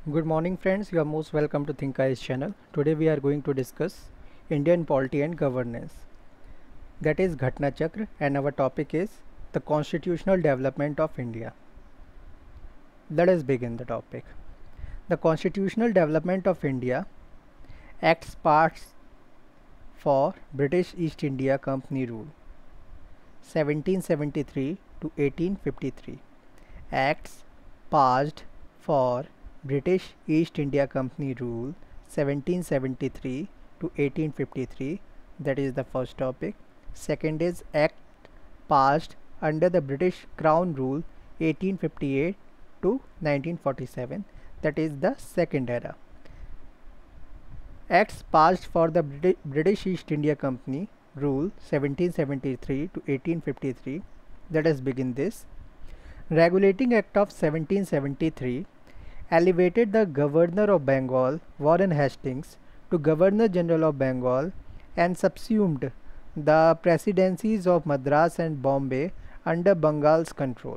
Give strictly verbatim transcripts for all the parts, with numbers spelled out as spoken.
Good morning friends, you are most welcome to Think Eyes channel. Today we are going to discuss Indian polity and governance. That is Ghatna Chakra, and our topic is the constitutional development of India. Let us begin the topic. The constitutional development of India acts passed for British East India Company rule seventeen seventy-three to eighteen fifty-three. Acts passed for British East India Company rule seventeen seventy-three to eighteen fifty-three. That is the first topic. Second is Act passed under the British Crown rule eighteen fifty-eight to nineteen forty-seven. That is the second era. Acts passed for the Briti British East India Company rule seventeen seventy-three to eighteen fifty-three. Let us begin this. Regulating Act of seventeen seventy-three elevated the Governor of Bengal, Warren Hastings, to Governor General of Bengal and subsumed the presidencies of Madras and Bombay under Bengal's control.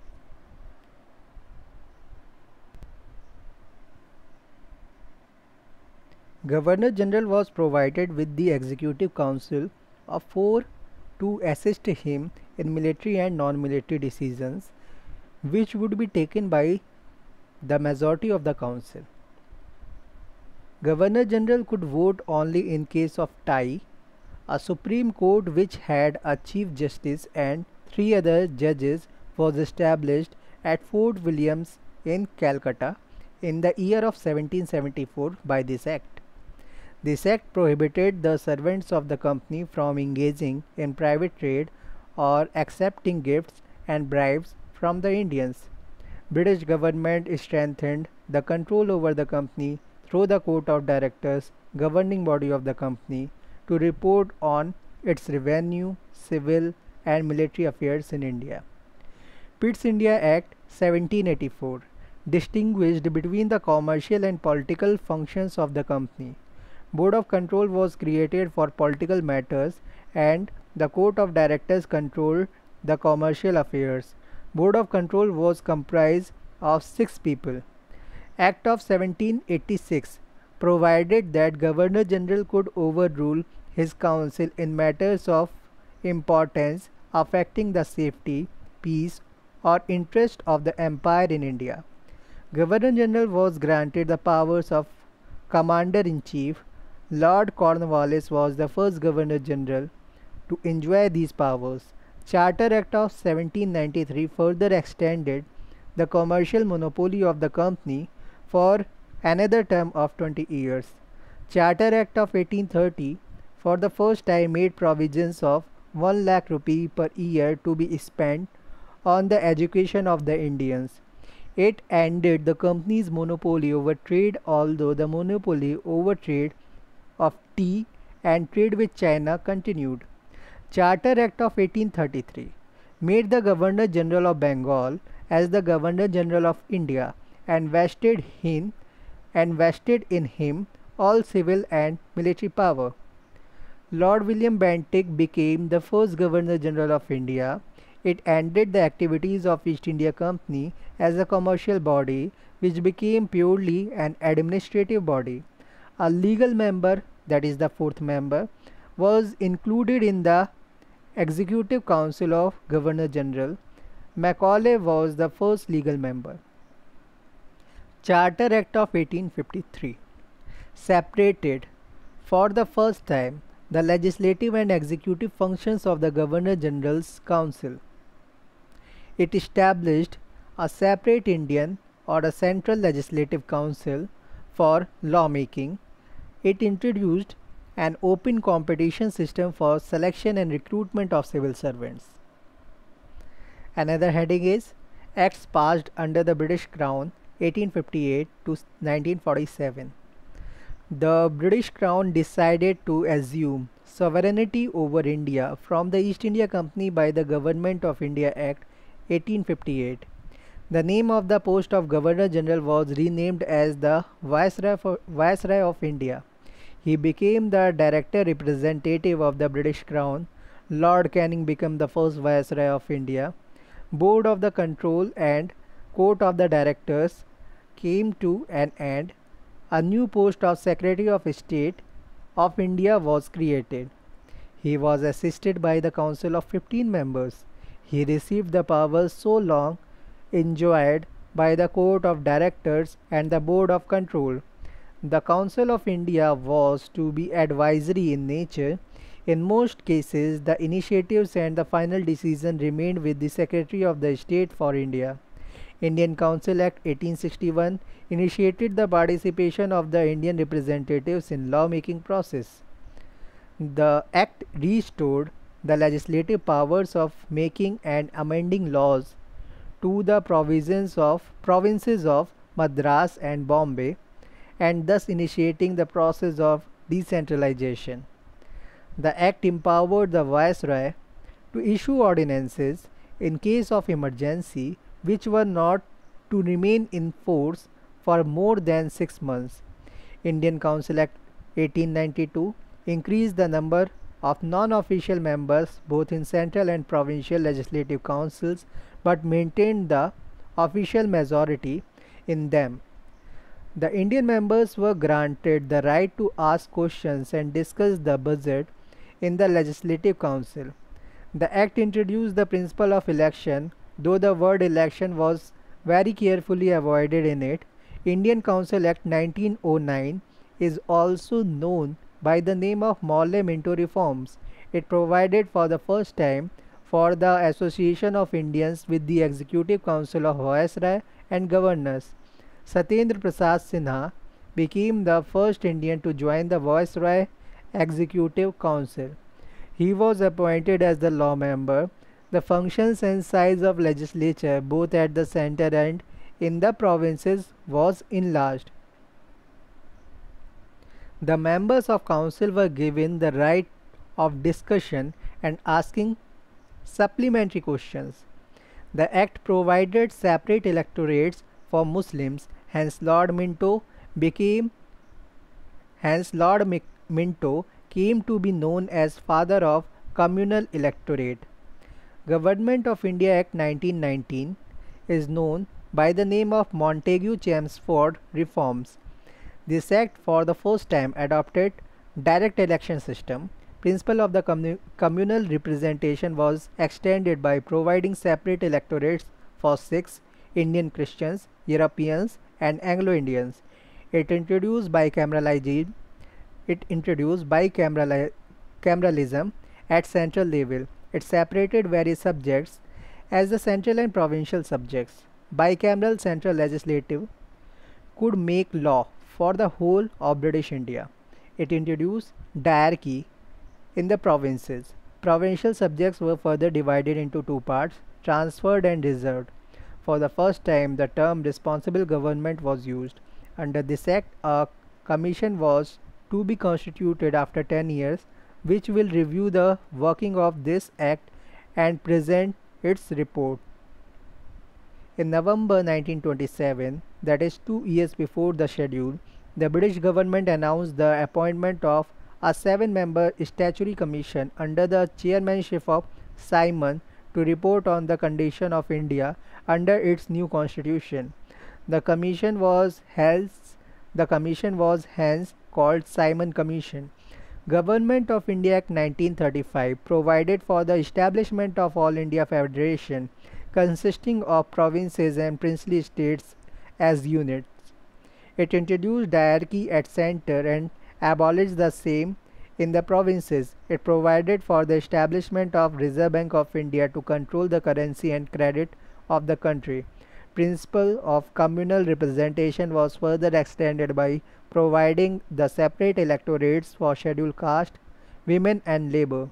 Governor General was provided with the Executive Council of four to assist him in military and non-military decisions which would be taken by the majority of the council. Governor General could vote only in case of tie. A Supreme Court which had a Chief Justice and three other judges was established at Fort Williams in Calcutta in the year of seventeen seventy-four by this act. This act prohibited the servants of the company from engaging in private trade or accepting gifts and bribes from the Indians. British government strengthened the control over the company through the Court of Directors, governing body of the company, to report on its revenue, civil and military affairs in India. Pitt's India Act seventeen eighty-four distinguished between the commercial and political functions of the company. Board of Control was created for political matters and the Court of Directors controlled the commercial affairs. Board of Control was comprised of six people. Act of seventeen eighty-six provided that Governor General could overrule his council in matters of importance affecting the safety, peace or interest of the empire in India. Governor General was granted the powers of Commander-in-Chief. Lord Cornwallis was the first Governor General to enjoy these powers. Charter Act of seventeen ninety-three further extended the commercial monopoly of the company for another term of twenty years. Charter Act of eighteen thirty for the first time made provisions of one lakh rupee per year to be spent on the education of the Indians. It ended the company's monopoly over trade, although the monopoly over trade of tea and trade with China continued. Charter Act of eighteen thirty-three made the Governor General of Bengal as the Governor General of India and vested him and vested in him all civil and military power. Lord William Bentinck became the first Governor General of India. It ended the activities of East India Company as a commercial body which became purely an administrative body. A legal member, that is the fourth member, was included in the Executive Council of Governor General. Macaulay was the first legal member. Charter Act of eighteen fifty-three separated for the first time the legislative and executive functions of the Governor General's Council. It established a separate Indian or a Central Legislative Council for lawmaking. It introduced an open competition system for selection and recruitment of civil servants. Another heading is Acts passed under the British Crown eighteen fifty-eight to nineteen forty-seven. The British Crown decided to assume sovereignty over India from the East India Company by the Government of India Act eighteen fifty-eight. The name of the post of Governor General was renamed as the Viceroy, for, Viceroy of India. He became the Director Representative of the British Crown. Lord Canning became the first Viceroy of India. Board of the Control and Court of the Directors came to an end, a new post of Secretary of State of India was created. He was assisted by the council of fifteen members. He received the powers so long enjoyed by the Court of Directors and the Board of Control. The Council of India was to be advisory in nature. In most cases, the initiatives and the final decision remained with the Secretary of the State for India. Indian Council Act eighteen sixty-one initiated the participation of the Indian representatives in lawmaking process. The act restored the legislative powers of making and amending laws to the provisions of provinces of Madras and Bombay, and thus initiating the process of decentralization. The act empowered the Viceroy to issue ordinances in case of emergency which were not to remain in force for more than six months. Indian Council Act eighteen ninety-two increased the number of non-official members both in central and provincial legislative councils, but maintained the official majority in them. The Indian members were granted the right to ask questions and discuss the budget in the Legislative Council. The Act introduced the principle of election, though the word election was very carefully avoided in it. Indian Council Act nineteen oh nine is also known by the name of Morley-Minto Reforms. It provided for the first time for the association of Indians with the Executive Council of Viceroy and Governors. Satyendra Prasad Sinha became the first Indian to join the Viceroy Executive Council. He was appointed as the law member. The functions and size of legislature both at the center and in the provinces was enlarged. The members of council were given the right of discussion and asking supplementary questions. The act provided separate electorates for Muslims. Hence Lord Minto became hence Lord Minto came to be known as father of communal electorate. Government of India Act nineteen nineteen is known by the name of Montagu-Chelmsford Reforms. This act for the first time adopted direct election system. Principle of the commun communal representation was extended by providing separate electorates for Sikhs, Indian Christians, Europeans, and Anglo-Indians. It introduced bicameralism. It introduced bicameralism at central level. It separated various subjects as the central and provincial subjects. Bicameral central legislative could make law for the whole of British India. It introduced diarchy in the provinces. Provincial subjects were further divided into two parts, transferred and reserved. For the first time, the term responsible government was used. Under this act, a commission was to be constituted after ten years, which will review the working of this act and present its report. In November nineteen twenty-seven, that is two years before the schedule, the British government announced the appointment of a seven-member statutory commission under the chairmanship of Simon to report on the condition of India under its new constitution. The commission was hence the commission was hence called Simon Commission. Government of India Act nineteen thirty-five provided for the establishment of All India Federation consisting of provinces and princely states as units. It introduced diarchy at center and abolished the same in the provinces. It provided for the establishment of Reserve Bank of India to control the currency and credit of the country. Principle of communal representation was further extended by providing the separate electorates for scheduled caste, women and labor.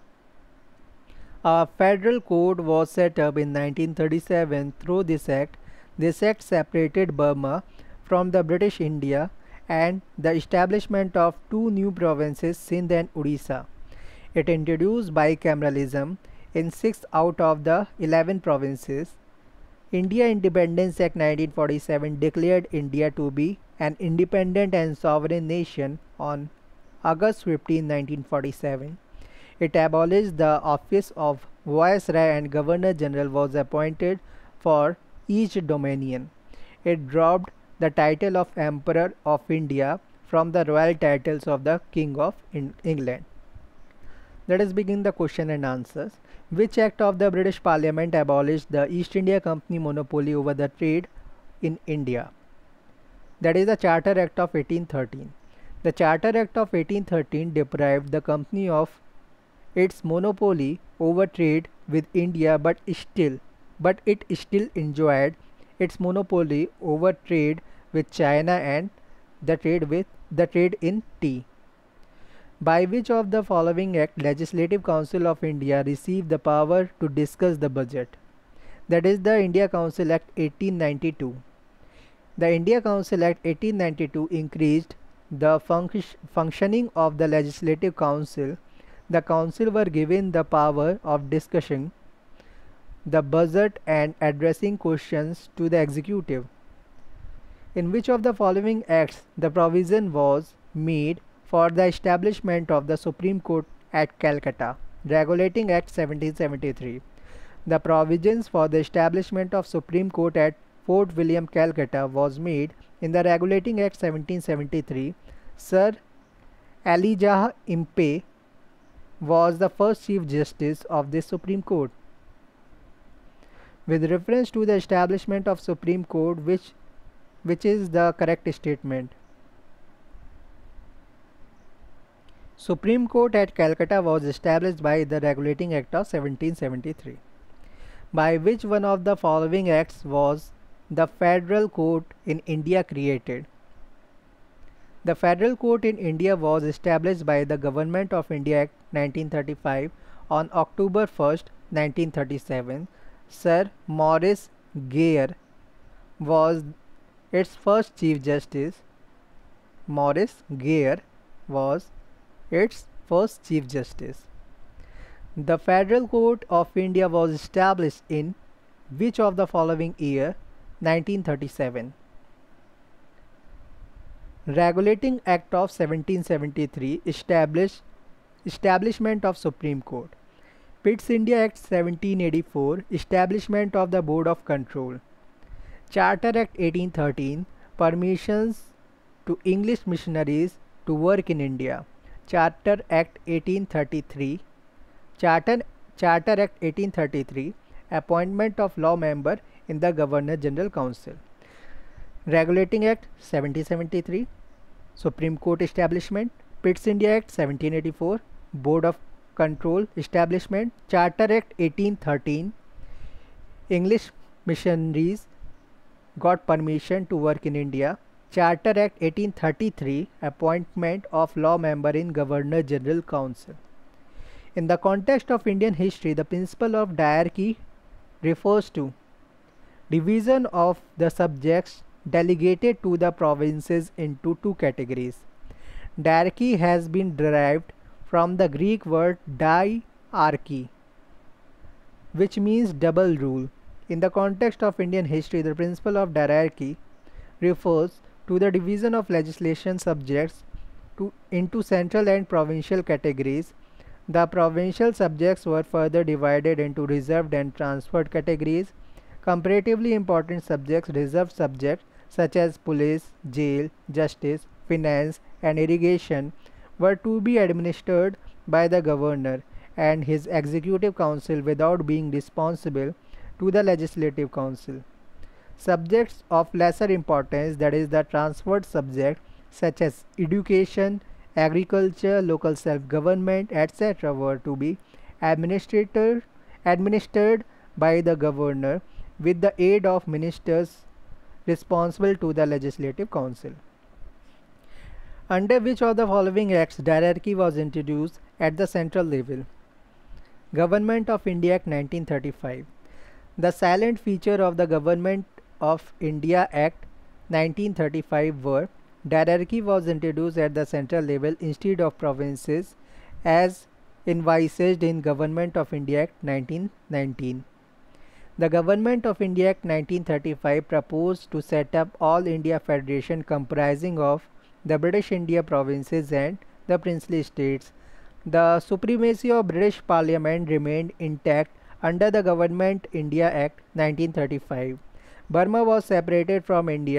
A federal court was set up in nineteen thirty-seven through this act. This act separated Burma from the British India and the establishment of two new provinces, Sindh and Odisha. It introduced bicameralism in six out of the eleven provinces. India Independence Act nineteen forty-seven declared India to be an independent and sovereign nation on August fifteenth nineteen forty-seven. It abolished the office of Viceroy and Governor General was appointed for each dominion. It dropped the title of Emperor of India from the royal titles of the King of England. Let us begin the question and answers. Which act of the British Parliament abolished the East India Company monopoly over the trade in India? That is the Charter Act of eighteen thirteen. The Charter Act of eighteen thirteen deprived the company of its monopoly over trade with India, but still but it still enjoyed its monopoly over trade with China and the trade with the trade in tea. By which of the following act Legislative Council of India received the power to discuss the budget? That is the India Council Act eighteen ninety-two. The India Council Act eighteen ninety-two increased the func functioning of the Legislative Council. The council were given the power of discussing the budget and addressing questions to the executive. In which of the following acts the provision was made for the establishment of the Supreme Court at Calcutta? Regulating Act seventeen seventy-three. The provisions for the establishment of Supreme Court at Fort William, Calcutta was made in the Regulating Act seventeen seventy-three. Sir Elijah Impey was the first Chief Justice of the Supreme Court. With reference to the establishment of Supreme Court, which which is the correct statement? Supreme Court at Calcutta was established by the Regulating Act of seventeen seventy-three. By which one of the following acts was the Federal Court in India created? The Federal Court in India was established by the Government of India Act nineteen thirty-five on October first, nineteen thirty-seven. Sir Maurice Geyer was its first Chief Justice. Maurice Geyer was its first Chief Justice. The Federal Court of India was established in which of the following year? nineteen thirty-seven. Regulating Act of seventeen seventy-three established establishment of Supreme Court. Pitt's India Act seventeen eighty-four, establishment of the Board of Control. Charter Act eighteen thirteen, permissions to English missionaries to work in India. Charter Act eighteen thirty-three, Charter, Charter Act eighteen thirty-three, appointment of law member in the Governor General Council. Regulating Act seventeen seventy-three, Supreme Court establishment. Pitt's India Act seventeen eighty-four, Board of Control establishment. Charter Act eighteen thirteen, English missionaries got permission to work in India. Charter Act eighteen thirty-three, appointment of law member in Governor General Council. In the context of Indian history, the principle of diarchy refers to division of the subjects delegated to the provinces into two categories. Diarchy has been derived from the Greek word diarchy, which means double rule. In the context of Indian history, the principle of diarchy refers to the division of legislation subjects to, into central and provincial categories. The provincial subjects were further divided into reserved and transferred categories. Comparatively important subjects, reserved subjects such as police, jail, justice, finance and irrigation were to be administered by the governor and his executive council without being responsible to the legislative council. Subjects of lesser importance, that is the transferred subject, such as education, agriculture, local self-government, et cetera were to be administered, administered by the governor with the aid of ministers responsible to the Legislative Council. Under which of the following acts diarchy was introduced at the central level? Government of India Act nineteen thirty-five. The silent feature of the Government of India Act nineteen thirty-five were diarchy was introduced at the central level instead of provinces as envisaged in Government of India Act nineteen nineteen. The Government of India Act nineteen thirty-five proposed to set up All India Federation comprising of the British India provinces and the princely states. The supremacy of British Parliament remained intact under the Government India Act nineteen thirty-five. Burma was separated from India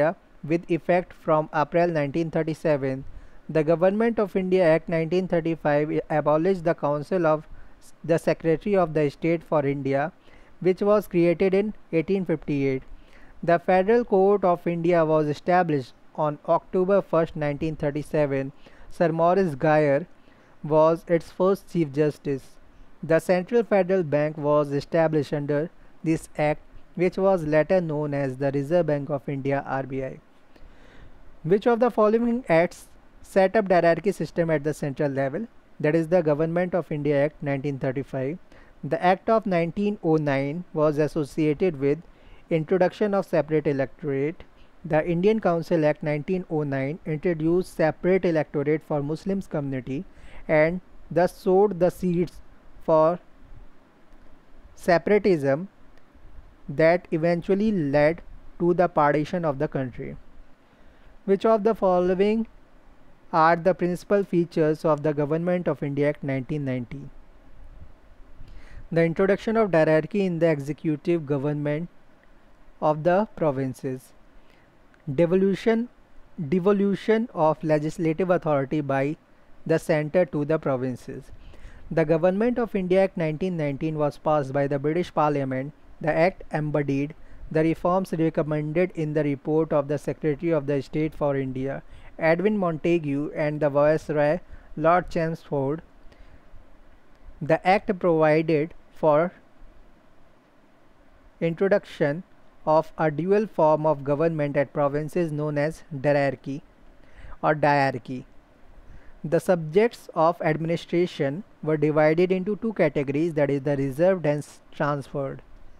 with effect from April nineteen thirty-seven. The Government of India Act nineteen thirty-five abolished the Council of the Secretary of the State for India, which was created in eighteen fifty-eight. The Federal Court of India was established on October first, nineteen thirty-seven. Sir Maurice Geyer was its first Chief Justice. The Central Federal Bank was established under this Act, which was later known as the Reserve Bank of India (R B I). Which of the following acts set up hierarchy system at the central level? That is the Government of India Act nineteen thirty-five. The Act of nineteen oh nine was associated with introduction of separate electorate. The Indian Council Act nineteen oh nine introduced separate electorate for Muslims community and thus sowed the seeds for separatism that eventually led to the partition of the country. Which of the following are the principal features of the Government of India Act nineteen ninety? The introduction of hierarchy in the executive government of the provinces. Devolution, devolution of legislative authority by the centre to the provinces. The Government of India Act nineteen nineteen was passed by the British Parliament. The Act embodied the reforms recommended in the report of the Secretary of the State for India, Edwin Montagu, and the Viceroy, Lord Chelmsford. The Act provided for introduction of a dual form of government at provinces known as diarchy or diarchy. The subjects of administration were divided into two categories, that is the reserved and transferred.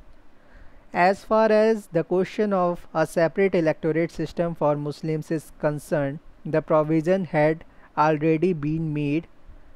As far as the question of a separate electorate system for Muslims is concerned, the provision had already been made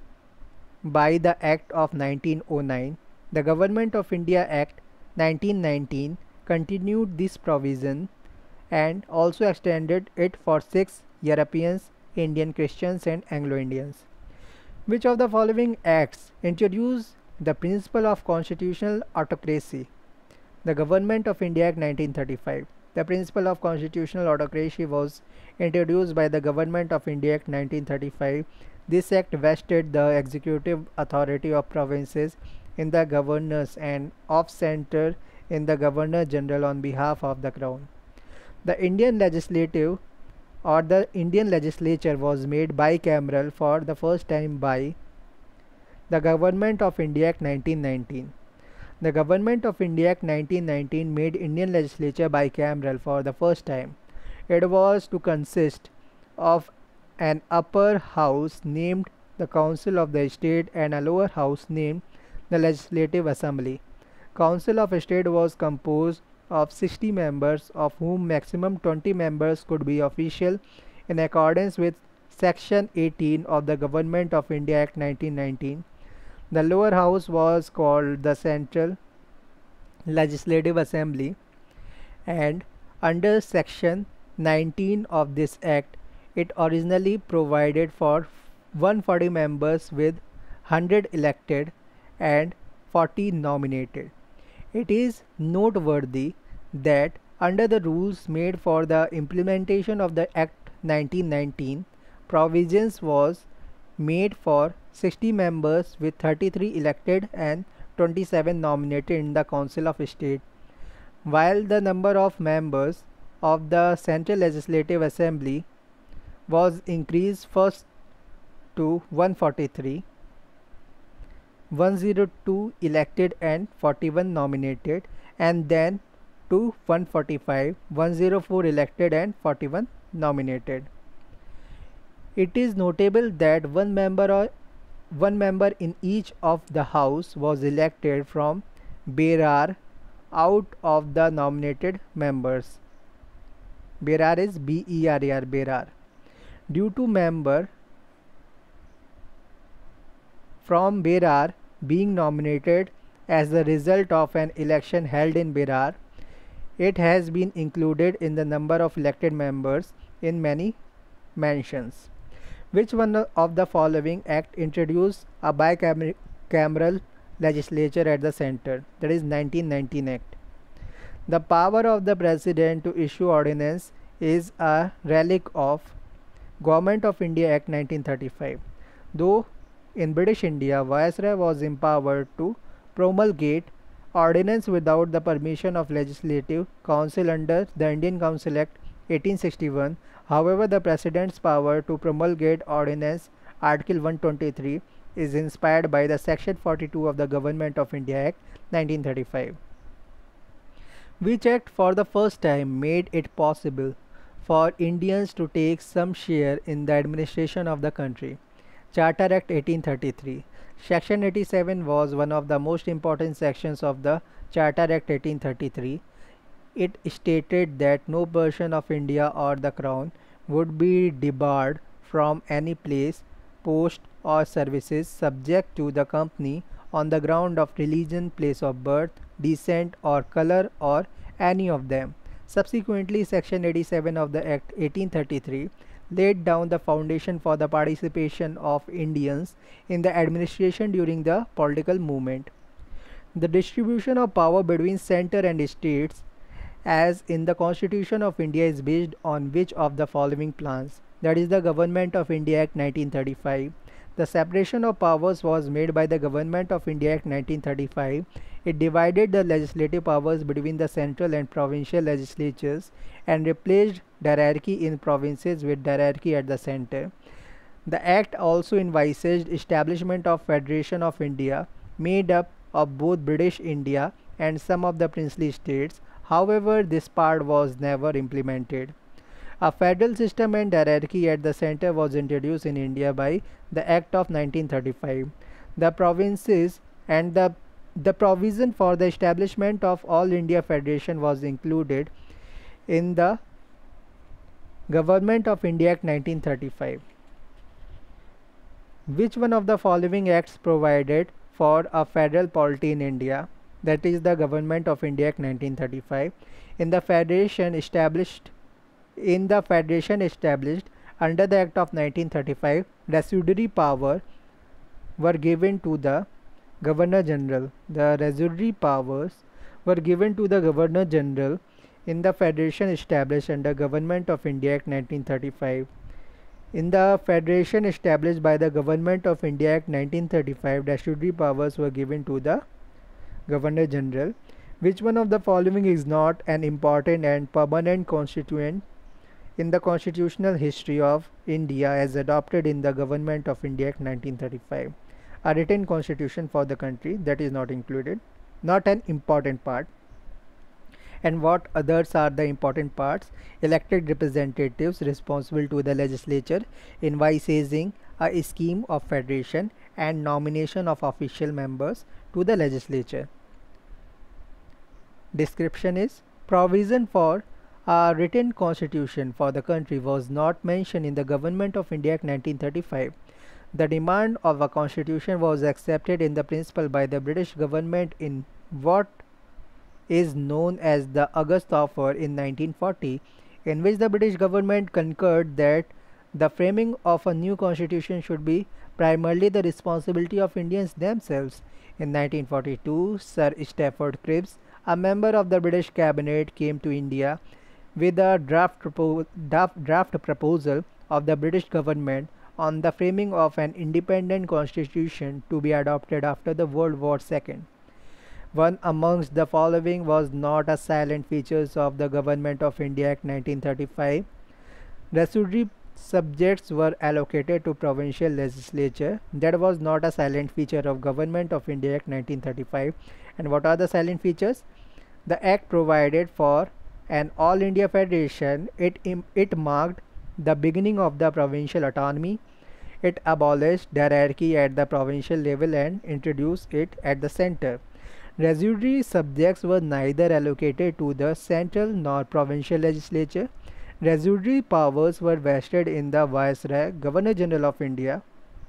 by the Act of nineteen oh nine. The Government of India Act nineteen nineteen continued this provision and also extended it for six Europeans, Indian Christians and Anglo-Indians. Which of the following acts introduced the principle of constitutional autocracy? The Government of India Act nineteen thirty-five. The principle of constitutional autocracy was introduced by the Government of India Act nineteen thirty-five. This act vested the executive authority of provinces in the governors and of centre in the Governor General on behalf of the Crown. The Indian legislative or the Indian legislature was made bicameral for the first time by the Government of India Act nineteen nineteen. The Government of India Act nineteen nineteen made Indian legislature bicameral for the first time. It was to consist of an upper house named the Council of the State and a lower house named the Legislative Assembly. Council of State was composed of sixty members, of whom maximum twenty members could be official in accordance with Section eighteen of the Government of India Act nineteen nineteen. The lower house was called the Central Legislative Assembly, and under Section nineteen of this Act, it originally provided for one hundred forty members with one hundred elected and forty nominated. It is noteworthy that under the rules made for the implementation of the Act nineteen nineteen, provisions was made for sixty members with thirty-three elected and twenty-seven nominated in the Council of State, while the number of members of the Central Legislative Assembly was increased first to one hundred forty-three, one hundred two elected and forty-one nominated, and then to one hundred forty-five, one hundred four elected and forty-one nominated. It is notable that one member or one member in each of the house was elected from Berar out of the nominated members. Berar is B E R A R, Berar. Due to member from Berar being nominated as the result of an election held in Berar, it has been included in the number of elected members in many mansions. Which one of the following act introduced a bicameral legislature at the center? That is nineteen nineteen Act. The power of the President to issue ordinance is a relic of Government of India Act nineteen thirty-five. Though in British India, Viceroy was empowered to promulgate ordinance without the permission of Legislative Council under the Indian Council Act eighteen sixty-one. However, the President's power to promulgate ordinance, Article one twenty-three, is inspired by the Section forty-two of the Government of India Act nineteen thirty-five, which act for the first time made it possible for Indians to take some share in the administration of the country. Charter Act eighteen thirty-three. Section eighty-seven was one of the most important sections of the Charter Act eighteen thirty-three. It stated that no person of India or the Crown would be debarred from any place, post or services subject to the company on the ground of religion, place of birth, descent or color or any of them. Subsequently, Section eighty-seven of the Act eighteen thirty-three laid down the foundation for the participation of Indians in the administration during the political movement. The distribution of power between center and states, as in the Constitution of India, is based on which of the following plans? That is the Government of India Act nineteen thirty-five. The separation of powers was made by the Government of India Act nineteen thirty-five. It divided the legislative powers between the central and provincial legislatures and replaced hierarchy in provinces with hierarchy at the center. The Act also envisaged establishment of Federation of India made up of both British India and some of the princely states. However, this part was never implemented. A federal system and hierarchy at the center was introduced in India by the Act of nineteen thirty-five. The provinces and the the provision for the establishment of All India Federation was included in the Government of India Act nineteen thirty-five. Which one of the following acts provided for a federal polity in India? That is the Government of India Act nineteen thirty-five. In the federation established in the federation established under the Act of nineteen thirty-five, residuary power were given to the Governor General. The residuary powers were given to the Governor General in the federation established under Government of India Act nineteen thirty-five. In the federation established by the Government of India Act nineteen thirty-five, residuary powers were given to the Governor General. Which one of the following is not an important and permanent constituent in the constitutional history of India as adopted in the Government of India Act nineteen thirty-five? A written constitution for the country, that is not included, not an important part. And what others are the important parts? Elected representatives responsible to the legislature, envisaging a scheme of federation and nomination of official members to the legislature. Description is: provision for a written constitution for the country was not mentioned in the Government of India Act nineteen thirty-five. The demand of a constitution was accepted in the principle by the British government in what is known as the August Offer in nineteen forty, in which the British government concurred that the framing of a new constitution should be primarily the responsibility of Indians themselves. In nineteen forty-two, Sir Stafford Cripps, a member of the British cabinet, came to India with a draft, propo draft, draft proposal of the British government on the framing of an independent constitution to be adopted after the World War Two. One amongst the following was not a silent features of the Government of India Act nineteen thirty-five. Residuary subjects were allocated to provincial legislature. That was not a silent feature of Government of India Act nineteen thirty-five. And what are the silent features? The Act provided for an All India Federation. It, it marked the beginning of the provincial autonomy. It abolished hierarchy at the provincial level and introduced it at the center. Residuary subjects were neither allocated to the central nor provincial legislature. Residuary powers were vested in the Viceroy, Governor General of India.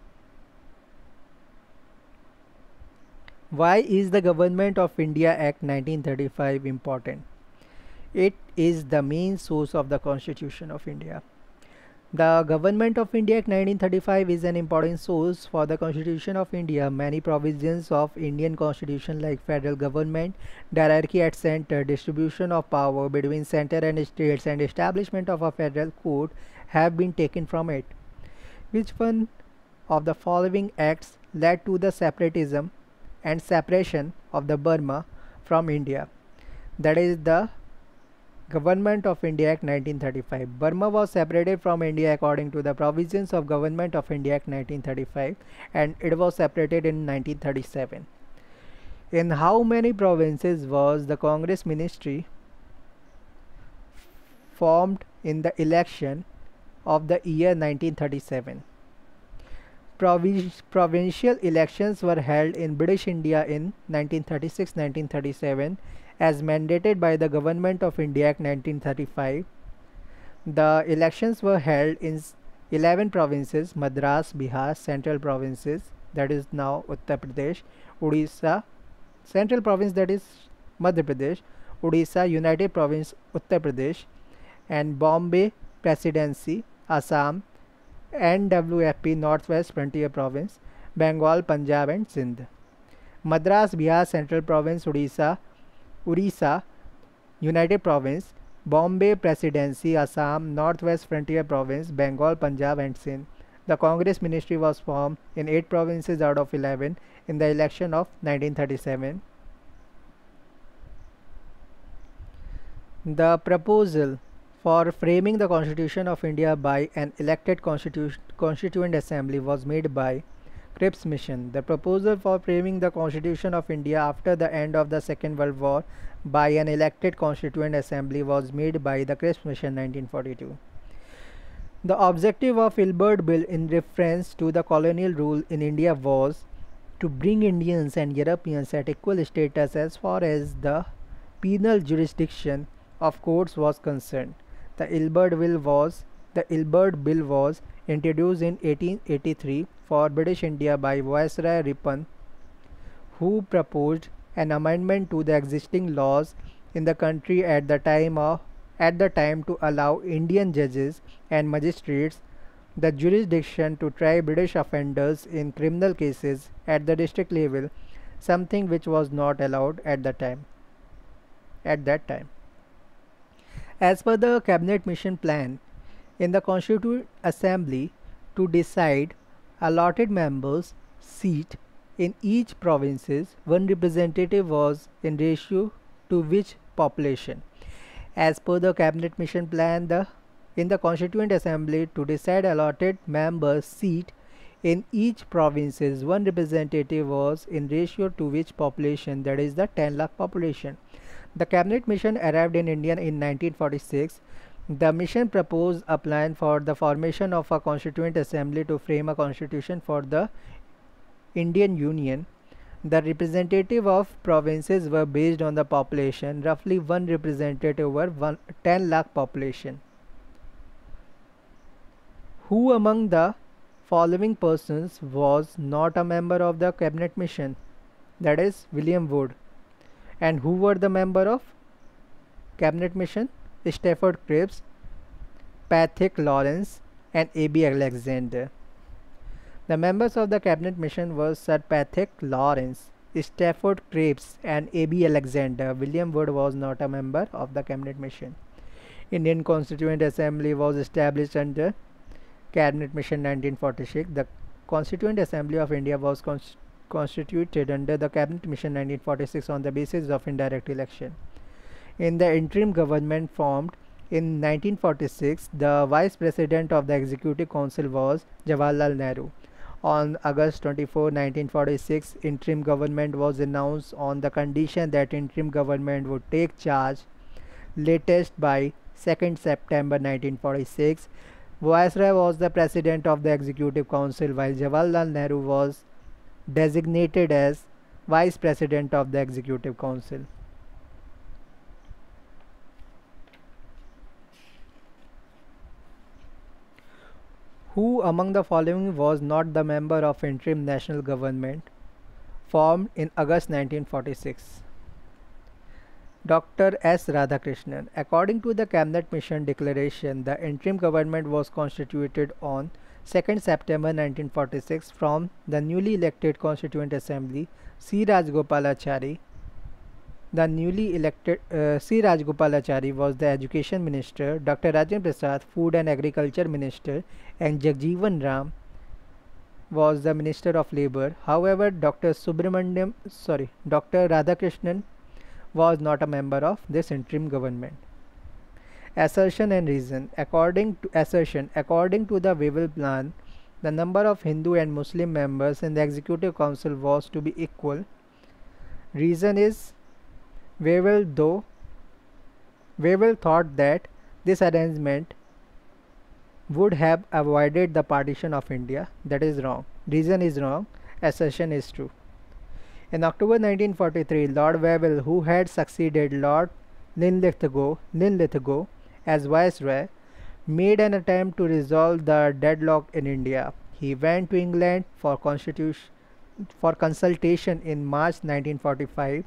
Why is the Government of India Act nineteen thirty-five important? It is the main source of the Constitution of India. The Government of India Act nineteen thirty-five is an important source for the Constitution of India. Many provisions of Indian Constitution like federal government, hierarchy at center, distribution of power between center and states and establishment of a federal court have been taken from it. Which one of the following acts led to the separatism and separation of the Burma from India? That is the Government of India Act nineteen thirty-five. Burma was separated from India according to the provisions of Government of India Act nineteen thirty-five, and it was separated in nineteen thirty-seven. In how many provinces was the Congress ministry formed in the election of the year nineteen thirty-seven? Provi provincial elections were held in British India in nineteen thirty-six to nineteen thirty-seven as mandated by the Government of India Act nineteen thirty-five. The elections were held in eleven provinces: Madras, Bihar, Central Provinces, that is now Uttar Pradesh, Odisha, Central Province, that is Madhya Pradesh, Odisha, United Province, Uttar Pradesh, and Bombay Presidency, Assam, N W F P, Northwest Frontier Province, Bengal, Punjab and Sindh. Madras, Bihar, Central Province, Odisha, Orissa, United Province, Bombay Presidency, Assam, Northwest Frontier Province, Bengal, Punjab and Sindh. The Congress ministry was formed in eight provinces out of eleven in the election of nineteen thirty-seven. The proposal for framing the Constitution of India by an elected Constitu Constituent Assembly was made by Cripps Mission. The proposal for framing the Constitution of India after the end of the Second World War by an elected Constituent Assembly was made by the Cripps Mission nineteen forty-two. The objective of Ilbert Bill in reference to the colonial rule in India was to bring Indians and Europeans at equal status as far as the penal jurisdiction of courts was concerned. The Ilbert Bill was the Ilbert Bill was introduced in eighteen eighty-three for British India by Viceroy Ripon, who proposed an amendment to the existing laws in the country at the time of at the time to allow Indian judges and magistrates the jurisdiction to try British offenders in criminal cases at the district level, something which was not allowed at the time at that time. As per the Cabinet Mission Plan, in the Constituent Assembly to decide allotted members seat in each provinces, one representative was in ratio to which population. As per the Cabinet Mission Plan, the in the Constituent Assembly to decide allotted members seat in each provinces, one representative was in ratio to which population, that is the ten lakh population. The Cabinet Mission arrived in India in nineteen forty-six. The mission proposed a plan for the formation of a Constituent Assembly to frame a constitution for the Indian Union. The representative of provinces were based on the population, roughly one representative over one, ten lakh population. Who among the following persons was not a member of the Cabinet Mission? That is William Wood. And who were the member of Cabinet Mission? Stafford Cripps, Patrick Lawrence and A B Alexander. The members of the Cabinet Mission were Sir Patrick Lawrence, Stafford Cripps and A B Alexander. William Wood was not a member of the Cabinet Mission. Indian Constituent Assembly was established under Cabinet Mission nineteen forty-six. The Constituent Assembly of India was const constituted under the Cabinet Mission nineteen forty-six on the basis of indirect election. In the interim government formed in nineteen forty-six, the Vice President of the Executive Council was Jawaharlal Nehru. On August twenty-fourth, nineteen forty-six, interim government was announced on the condition that interim government would take charge latest by second September nineteen forty-six. Viceroy was the President of the Executive Council, while Jawaharlal Nehru was designated as Vice President of the Executive Council. Who among the following was not the member of interim national government formed in August nineteen forty-six? Doctor S. Radhakrishnan. According to the Cabinet Mission Declaration, the interim government was constituted on second September nineteen forty-six from the newly elected Constituent Assembly. C. Rajagopalachari. The newly elected uh, C. Rajagopalachari was the Education Minister, Doctor Rajendra Prasad, Food and Agriculture Minister, and Jagjeevan Ram was the Minister of Labour. However, Doctor Subramaniam, sorry, Doctor Radhakrishnan was not a member of this interim government. Assertion and reason. According to assertion, according to the Wavell Plan, the number of Hindu and Muslim members in the Executive Council was to be equal. Reason is Wavell, though Wavell thought that this arrangement would have avoided the partition of India. That is wrong. Reason is wrong. Assertion is true. In October nineteen forty-three, Lord Wavell, who had succeeded Lord Linlithgow, Linlithgow as Viceroy, made an attempt to resolve the deadlock in India. He went to England for, constitution, for consultation in March nineteen forty-five.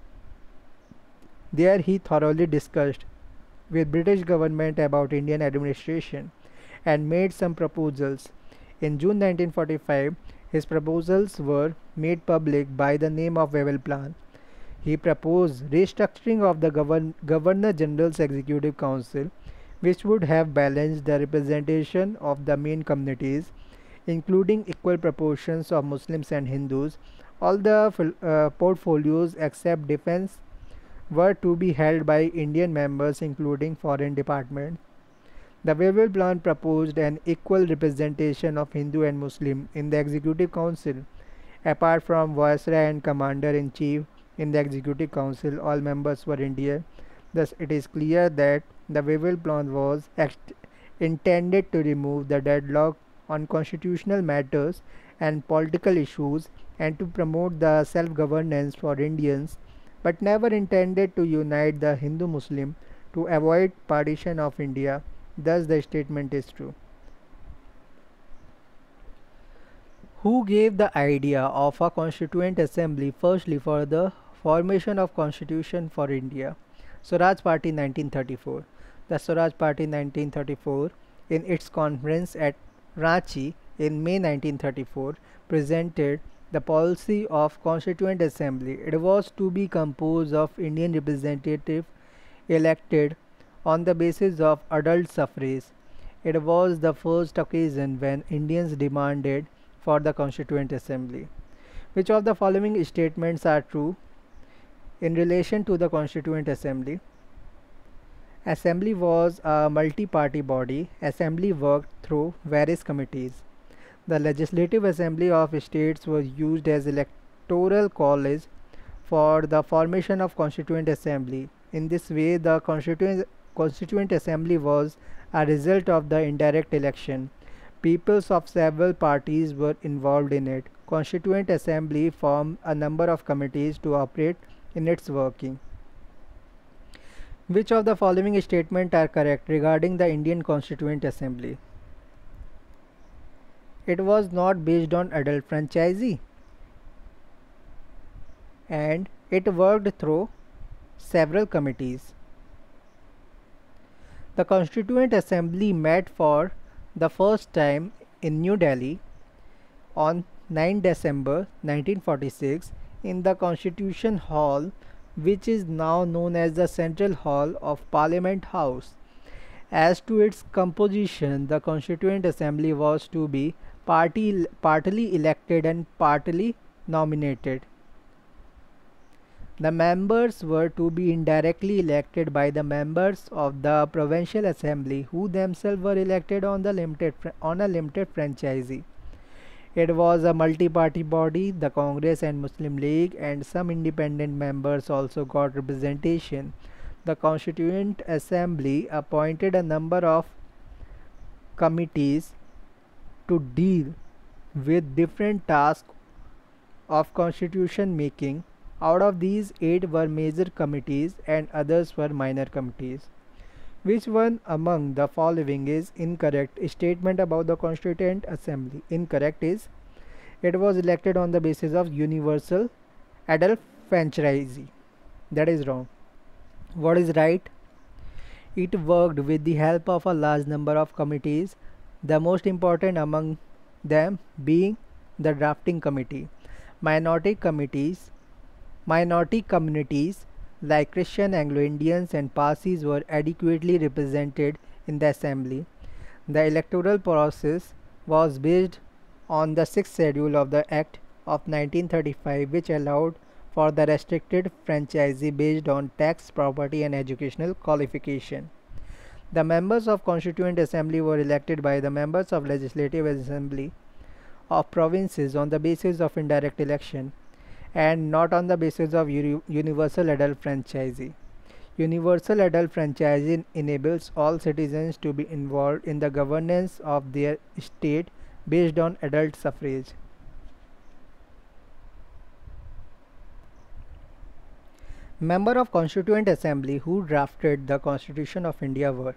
There he thoroughly discussed with British government about Indian administration and made some proposals. In June nineteen forty-five, his proposals were made public by the name of Wavell Plan. He proposed restructuring of the Govern Governor General's Executive Council, which would have balanced the representation of the main communities, including equal proportions of Muslims and Hindus. All the uh, portfolios except defense were to be held by Indian members, including foreign departments. The Wavell Plan proposed an equal representation of Hindu and Muslim in the Executive Council. Apart from Viceroy and Commander-in-Chief in the Executive Council, all members were Indian. Thus, it is clear that the Wavell Plan was intended to remove the deadlock on constitutional matters and political issues and to promote the self-governance for Indians, but never intended to unite the Hindu-Muslim to avoid partition of India. Thus, the statement is true. Who gave the idea of a Constituent Assembly firstly for the formation of Constitution for India? Swaraj Party nineteen thirty-four. The Swaraj Party nineteen thirty-four, in its conference at Ranchi in May nineteen thirty-four, presented the policy of Constituent Assembly. It was to be composed of Indian representatives elected on the basis of adult suffrage. It was the first occasion when Indians demanded for the Constituent Assembly. Which of the following statements are true in relation to the Constituent Assembly? Assembly was a multi-party body. Assembly worked through various committees. The Legislative Assembly of States was used as electoral college for the formation of Constituent Assembly. In this way, the Constituent Constituent Assembly was a result of the indirect election. Peoples of several parties were involved in it. Constituent Assembly formed a number of committees to operate in its working. Which of the following statements are correct regarding the Indian Constituent Assembly? It was not based on adult franchisee, and it worked through several committees. The Constituent Assembly met for the first time in New Delhi on ninth December nineteen forty-six in the Constitution Hall, which is now known as the Central Hall of Parliament House. As to its composition, the Constituent Assembly was to be party, partly elected and partly nominated. The members were to be indirectly elected by the members of the Provincial Assembly, who themselves were elected on the limited on a limited franchisee. It was a multi-party body. The Congress and Muslim League and some independent members also got representation. The Constituent Assembly appointed a number of committees to deal with different tasks of constitution making. Out of these, eight were major committees and others were minor committees. Which one among the following is incorrect? A statement about the Constituent Assembly. Incorrect is, it was elected on the basis of universal adult franchisee. That is wrong. What is right? It worked with the help of a large number of committees, the most important among them being the drafting committee. Minority committees, minority communities like Christian, Anglo-Indians and Parsis were adequately represented in the assembly. The electoral process was based on the sixth schedule of the Act of nineteen thirty-five, which allowed for the restricted franchise based on tax, property and educational qualification. The members of Constituent Assembly were elected by the members of Legislative Assembly of provinces on the basis of indirect election and not on the basis of uni universal adult franchise. Universal adult franchise enables all citizens to be involved in the governance of their state based on adult suffrage. Member of Constituent Assembly who drafted the Constitution of India were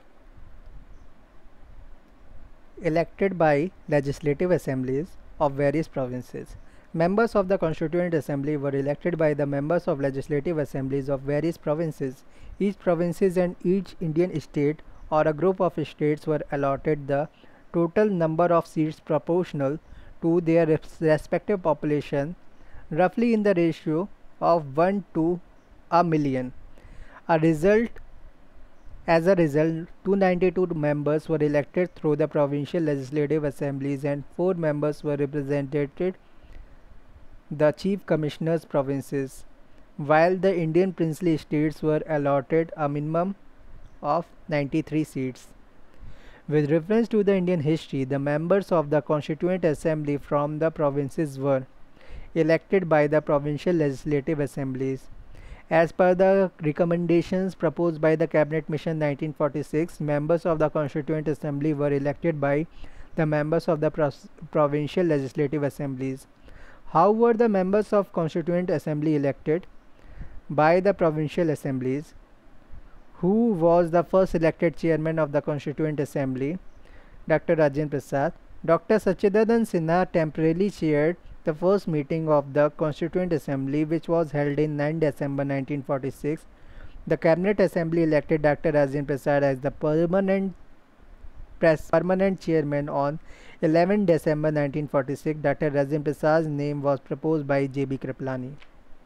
elected by legislative assemblies of various provinces. Members of the Constituent Assembly were elected by the members of legislative assemblies of various provinces. Each provinces and each Indian state or a group of states were allotted the total number of seats proportional to their respective population, roughly in the ratio of one to a million. A result As a result, two hundred ninety-two members were elected through the provincial legislative assemblies and four members were represented the chief commissioners provinces, while the Indian princely states were allotted a minimum of ninety-three seats. With reference to the Indian history, the members of the Constituent Assembly from the provinces were elected by the provincial legislative assemblies. As per the recommendations proposed by the Cabinet Mission nineteen forty-six, members of the Constituent Assembly were elected by the members of the provincial legislative assemblies. How were the members of Constituent Assembly elected? By the provincial assemblies. Who was the first elected chairman of the Constituent Assembly? Doctor Rajendra Prasad. Doctor Sachidanand Sinha temporarily chaired the first meeting of the Constituent Assembly, which was held in ninth December nineteen forty-six. The Cabinet Assembly elected Doctor Rajendra Prasad as the permanent permanent chairman on eleventh December nineteen forty-six. Doctor Rajendra Prasad's name was proposed by J B Kripalani.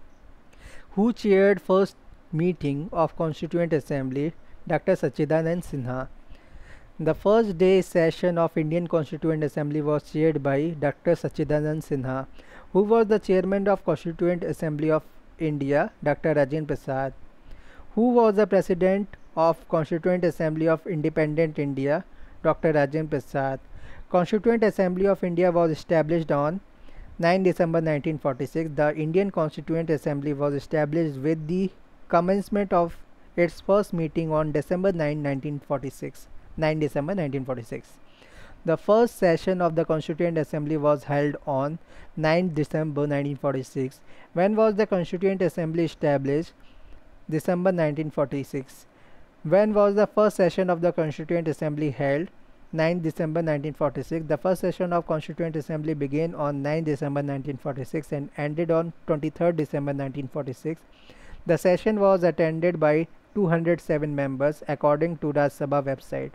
Who chaired first meeting of Constituent Assembly? Doctor Sachidanand Sinha. The first day session of Indian Constituent Assembly was chaired by Doctor Sachidanand Sinha. Who was the chairman of Constituent Assembly of India? Doctor Rajendra Prasad. Who was the president of Constituent Assembly of Independent India? Doctor Rajendra Prasad. Constituent Assembly of India was established on ninth December nineteen forty-six. The Indian Constituent Assembly was established with the commencement of its first meeting on December ninth nineteen forty-six. ninth December nineteen forty-six. The first session of the Constituent Assembly was held on ninth December nineteen forty-six. When was the Constituent Assembly established? December nineteen forty-six. When was the first session of the Constituent Assembly held? ninth December nineteen forty-six. The first session of Constituent Assembly began on ninth December nineteen forty-six and ended on twenty-third December nineteen forty-six. The session was attended by two hundred seven members according to Rajya Sabha website.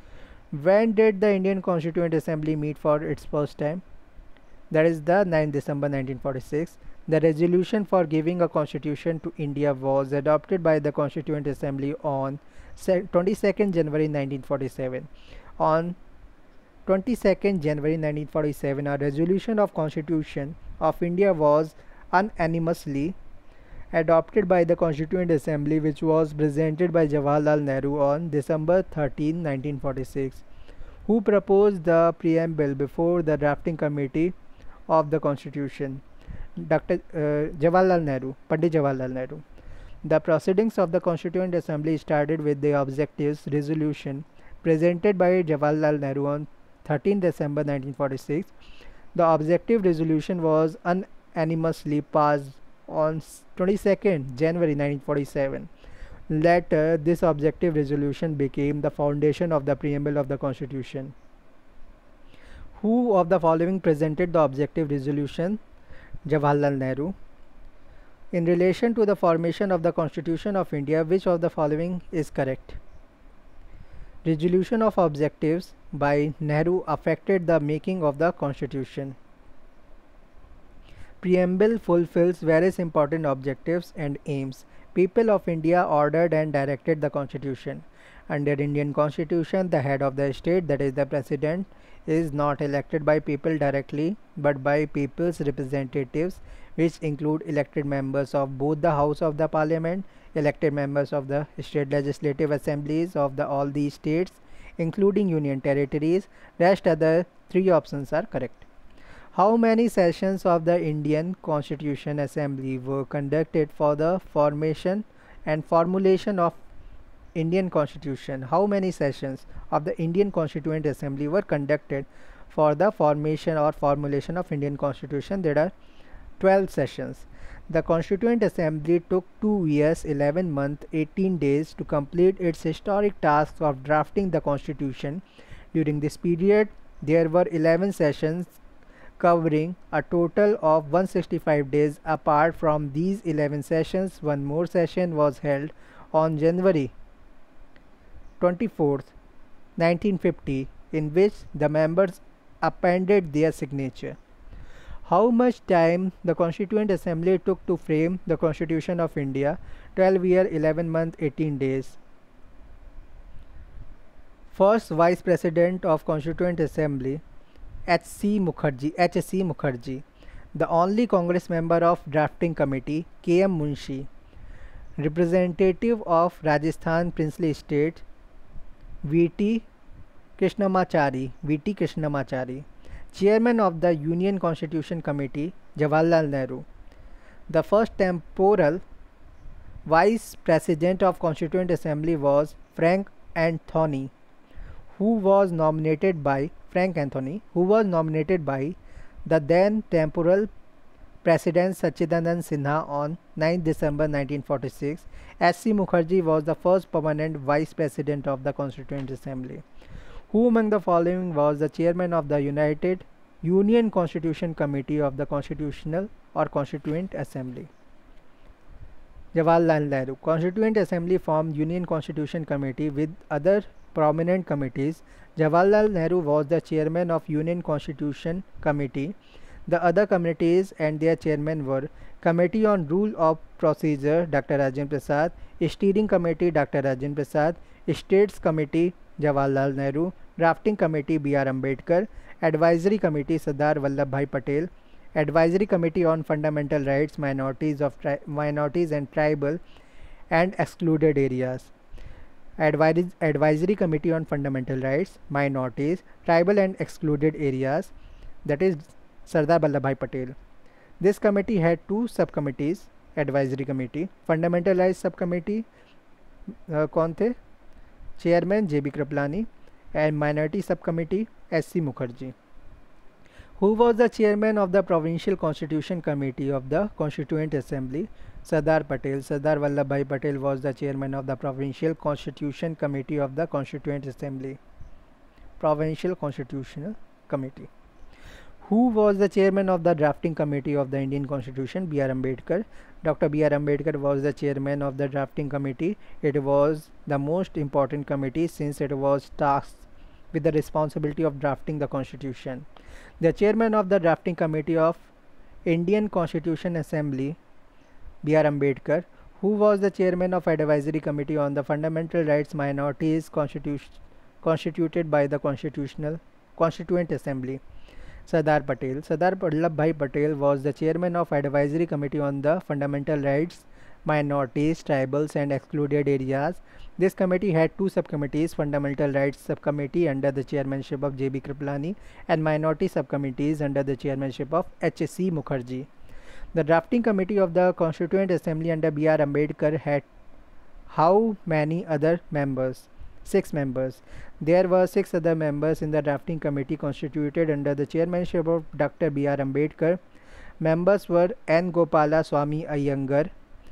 When did the Indian Constituent Assembly meet for its first time? That is the ninth December nineteen forty-six. The resolution for giving a constitution to India was adopted by the Constituent Assembly on twenty-second January nineteen forty-seven. On twenty-second January nineteen forty-seven, a resolution of Constitution of India was unanimously adopted by the Constituent Assembly, which was presented by Jawaharlal Nehru on December thirteenth nineteen forty-six. Who proposed the preamble before the drafting committee of the Constitution? Doctor Uh, Jawaharlal Nehru, Pandit Jawaharlal Nehru. The proceedings of the Constituent Assembly started with the objectives resolution presented by Jawaharlal Nehru on thirteenth December nineteen forty-six. The objective resolution was unanimously passed on twenty-second January nineteen forty-seven. Later, this objective resolution became the foundation of the preamble of the Constitution. Who of the following presented the objective resolution? Jawaharlal Nehru. In relation to the formation of the Constitution of India, which of the following is correct? Resolution of objectives by Nehru affected the making of the Constitution. Preamble fulfills various important objectives and aims. People of India ordered and directed the Constitution. Under Indian Constitution, the head of the state, that is the President, is not elected by people directly but by people's representatives, which include elected members of both the House of the Parliament, elected members of the state legislative assemblies of the all these states, including union territories. Rest other three options are correct. How many sessions of the Indian Constitution Assembly were conducted for the formation and formulation of Indian Constitution? How many sessions of the Indian Constituent Assembly were conducted for the formation or formulation of Indian Constitution? There are twelve sessions. The Constituent Assembly took two years, eleven months, eighteen days to complete its historic task of drafting the Constitution. During this period, there were eleven sessions covering a total of one hundred sixty-five days. Apart from these eleven sessions, one more session was held on January twenty-fourth, nineteen fifty, in which the members appended their signature. How much time the Constituent Assembly took to frame the Constitution of India? twelve years, eleven months, eighteen days. First Vice President of Constituent Assembly, H C Mukherjee, H C Mukherjee. The only Congress member of Drafting Committee, K M Munshi. Representative of Rajasthan Princely State, V T Krishnamachari, V T Krishnamachari. Chairman of the Union Constitution Committee, Jawaharlal Nehru. The first temporal Vice President of Constituent Assembly was Frank Anthony, who was nominated by Frank Anthony, who was nominated by the then temporal President Sachidanand Sinha on ninth December nineteen forty-six. H C Mukherjee was the first permanent Vice President of the Constituent Assembly. Who among the following was the chairman of the United Union Constitution Committee of the Constitutional or Constituent Assembly? Jawaharlal Nehru. Constituent Assembly formed Union Constitution Committee with other prominent committees. Jawaharlal Nehru was the chairman of Union Constitution Committee. The other committees and their chairmen were Committee on Rule of Procedure, Doctor Rajendra Prasad; Steering Committee, Doctor Rajendra Prasad; States Committee, Jawaharlal Nehru; Drafting Committee, B R Ambedkar; Advisory Committee, Sardar Vallabhbhai Patel; Advisory Committee on Fundamental Rights, Minorities of tri Minorities and Tribal and Excluded Areas; Advis Advisory Committee on Fundamental Rights, Minorities, Tribal and Excluded Areas, that is Sardar Vallabhbhai Patel. This committee had two subcommittees. Advisory Committee, Fundamental Rights Subcommittee, uh, कौन थे? Chairman J B Kripalani, and Minority Subcommittee S C Mukherjee. Who was the chairman of the Provincial Constitution Committee of the Constituent Assembly? Sardar Patel. Sardar Vallabhbhai Patel was the chairman of the Provincial Constitution Committee of the Constituent Assembly. Provincial Constitutional Committee. Who was the chairman of the Drafting Committee of the Indian Constitution? B R Ambedkar. Doctor B R Ambedkar was the chairman of the Drafting Committee. It was the most important committee since it was tasked with the responsibility of drafting the Constitution. The chairman of the Drafting Committee of Indian Constitution Assembly, B R Ambedkar. Who was the chairman of Advisory Committee on the Fundamental Rights Minorities constituted by the Constitutional Constituent Assembly? Sardar Patel. Sardar Vallabhbhai Patel was the chairman of Advisory Committee on the Fundamental Rights, Minorities, Tribals and Excluded Areas. This committee had two subcommittees: Fundamental Rights Subcommittee under the chairmanship of J B Kripalani and Minority Subcommittees under the chairmanship of H C Mukherjee. The Drafting Committee of the Constituent Assembly under B R Ambedkar had how many other members? Six members. There were six other members in the Drafting Committee constituted under the chairmanship of Doctor B R Ambedkar. Members were N. Gopala Swamy Iyengar,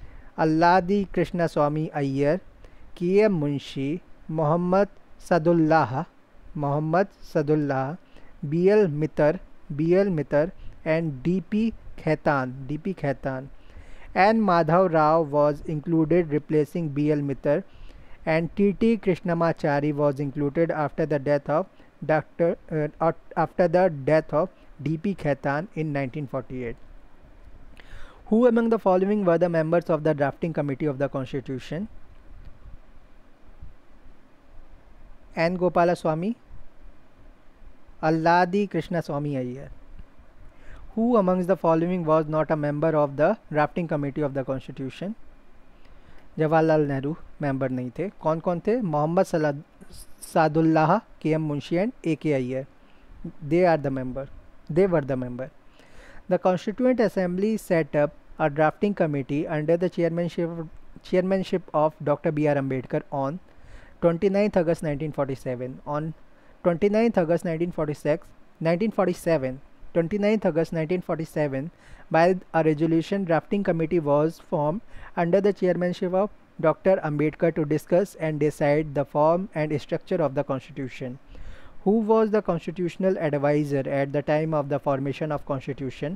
Alladi Krishna Swamy Iyer, K M Munshi, Muhammad Sadullah, Muhammad Sadullah, B L Mitter, B L Mitter and D P Khaitan, D P Khaitan. N. Madhav Rao was included, replacing B L Mittal, and T T Krishnamachari was included after the death of Doctor uh, after the death of D P Khaitan in nineteen forty-eight. Who among the following were the members of the drafting committee of the Constitution? N. Gopalaswamy, Alladi Krishnaswamy Iyer. Who amongst the following was not a member of the drafting committee of the Constitution? Jawaharlal Nehru member नहीं थे. कौन कौन थे? मोहम्मद सादुल्लाह, के M Munshi and A K Ayyar. They are the member. They were the member. The Constituent Assembly set up a drafting committee under the chairmanship chairmanship of Doctor B R Ambedkar on twenty-ninth August nineteen forty-seven. On twenty-ninth August nineteen forty-six, nineteen forty-seven, twenty-ninth August nineteen forty-seven, by a resolution, drafting committee was formed under the chairmanship of Doctor Ambedkar to discuss and decide the form and structure of the Constitution. Who was the constitutional advisor at the time of the formation of Constitution?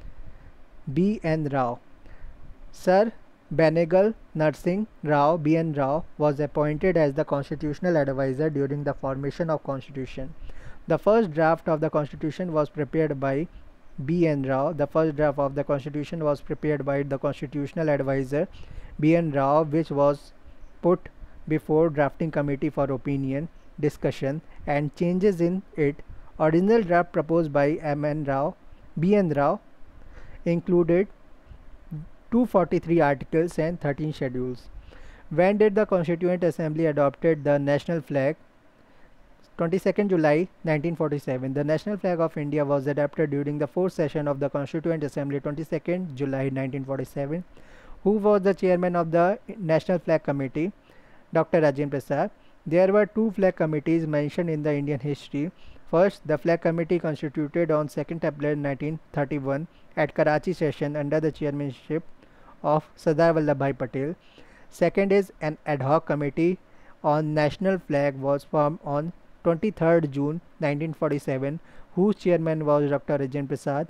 B N Rao. Sir Benegal Narsingh Rao, B N Rao, was appointed as the constitutional advisor during the formation of Constitution. The first draft of the Constitution was prepared by B N Rao. The first draft of the Constitution was prepared by the constitutional advisor B N Rao, which was put before drafting committee for opinion, discussion and changes in it. Original draft proposed by M N Rao, B N Rao included two hundred forty-three articles and thirteen schedules. When did the Constituent Assembly adopted the national flag? twenty-second July nineteen forty-seven. The national flag of India was adopted during the fourth session of the Constituent Assembly, twenty-second July nineteen forty-seven. Who was the chairman of the National Flag Committee? Doctor Rajendra Prasad. There were two flag committees mentioned in the Indian history. First, the flag committee constituted on second April nineteen thirty-one at Karachi session under the chairmanship of Sardar Vallabhbhai Patel. Second is an ad hoc committee on national flag was formed on twenty-third June nineteen forty-seven, whose chairman was Doctor Rajendra Prasad.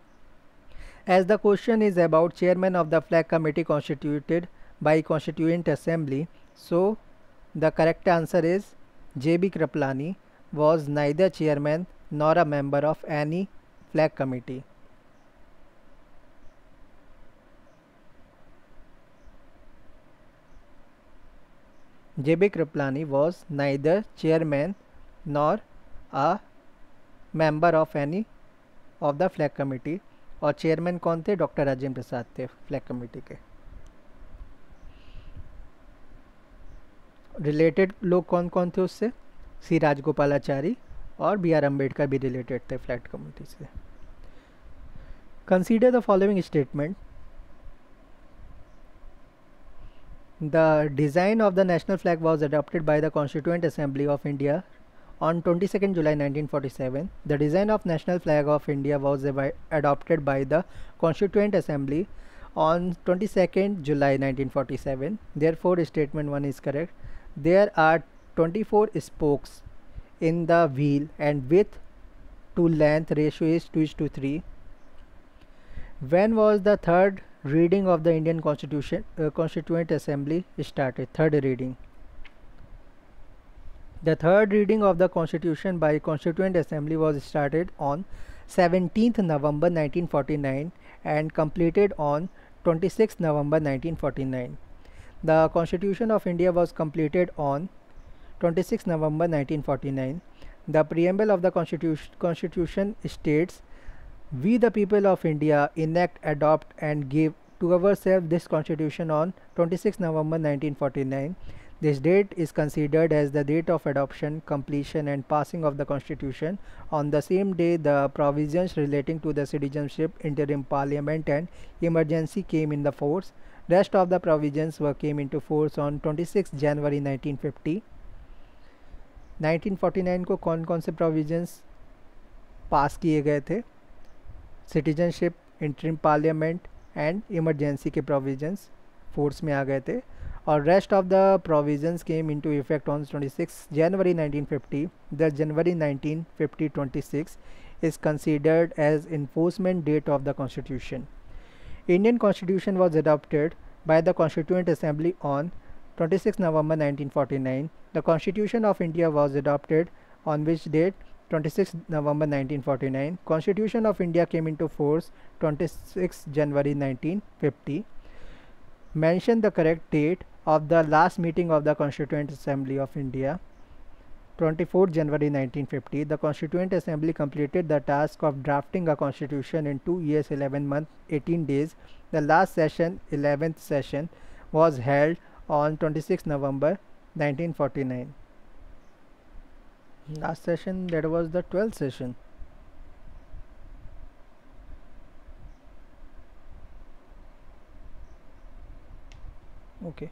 As the question is about chairman of the flag committee constituted by Constituent Assembly, so the correct answer is J B Kripalani was neither chairman nor a member of any flag committee. J B Kripalani was neither chairman nor a member of any of the flag committee. और chairman कौन थे? Doctor Rajendra Prasad थे flag committee के. Related लोग कौन कौन थे उससे? सी राजगोपालाचारी और बी आर अम्बेडकर भी रिलेटेड थे फ्लैग कमेटी से. Consider the following statement. The design of the national flag was adopted by the constituent assembly of India on twenty-second July nineteen forty-seven. The design of national flag of India was adopted by the Constituent Assembly on twenty-second July nineteen forty-seven. Therefore, statement one is correct. There are twenty-four spokes in the wheel and width to length ratio is two is to three. When was the third reading of the Indian Constitution uh, Constituent Assembly started? Third reading. The third reading of the Constitution by Constituent Assembly was started on seventeenth November nineteen forty-nine and completed on twenty-sixth November nineteen forty-nine. The Constitution of India was completed on twenty-sixth November nineteen forty-nine. The preamble of the Constitution, Constitution states, "We the people of India enact, adopt and give to ourselves this Constitution on twenty-sixth November nineteen forty-nine. This date is considered as the date of adoption, completion and passing of the Constitution. On the same day, the provisions relating to the citizenship, interim parliament and emergency came in the force. Rest of the provisions were came into force on twenty-sixth January nineteen fifty. nineteen forty-nine को कौन कौन से provisions पास किए गए थे? Citizenship, interim parliament and emergency के provisions force में आ गए थे और rest of the provisions came into effect on twenty-sixth January nineteen fifty. The January nineteen fifty twenty-six is considered as enforcement date of the Constitution. Indian Constitution was adopted by the Constituent Assembly on twenty-sixth November nineteen forty-nine. The Constitution of India was adopted on which date? twenty-sixth November nineteen forty-nine. Constitution of India came into force twenty-sixth January nineteen fifty. Mention the correct date of the last meeting of the Constituent Assembly of India. twenty-fourth January nineteen fifty. The Constituent Assembly completed the task of drafting a constitution in two years, eleven months, eighteen days. The last session, eleventh session, was held on twenty-sixth November nineteen forty-nine. Last session, that was the twelfth session. Okay.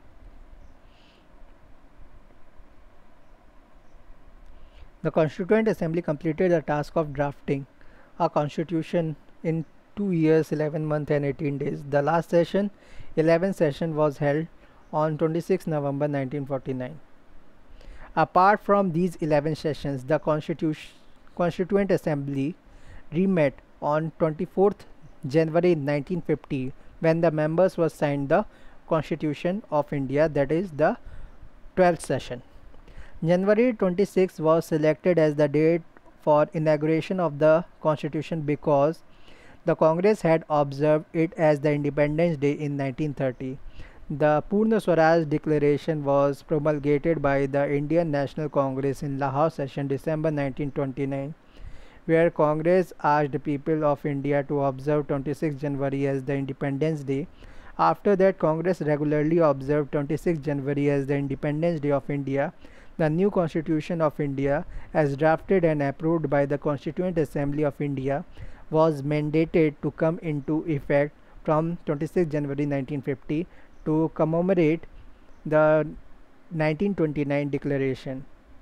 The Constituent Assembly completed the task of drafting a constitution in two years, eleven months and eighteen days. The last session, eleventh session, was held on twenty-sixth November nineteen forty-nine. Apart from these eleven sessions, the Constitution, Constituent Assembly re-met on twenty-fourth January nineteen fifty when the members were signed the Constitution of India, that is the twelfth session. January twenty-sixth was selected as the date for inauguration of the Constitution because the Congress had observed it as the Independence Day in nineteen thirty. The Purna Swaraj Declaration was promulgated by the Indian National Congress in Lahore session December nineteen twenty-nine, where Congress asked the people of India to observe twenty-sixth January as the Independence Day. After that, Congress regularly observed twenty-sixth January as the Independence Day of India. The new Constitution of India, as drafted and approved by the Constituent Assembly of India, was mandated to come into effect from twenty-sixth January nineteen fifty to commemorate the nineteen twenty-nine Declaration.